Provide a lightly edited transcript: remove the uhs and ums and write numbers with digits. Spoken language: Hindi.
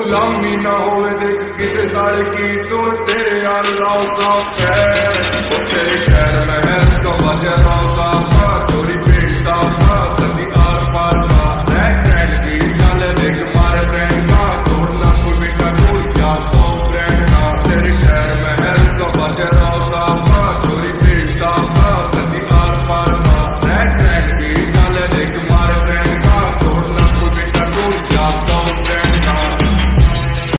गुलामी ना होवे देख किसे साल की सुन तेरे यार लाओ साफ है तेरे शहर में है तो बजे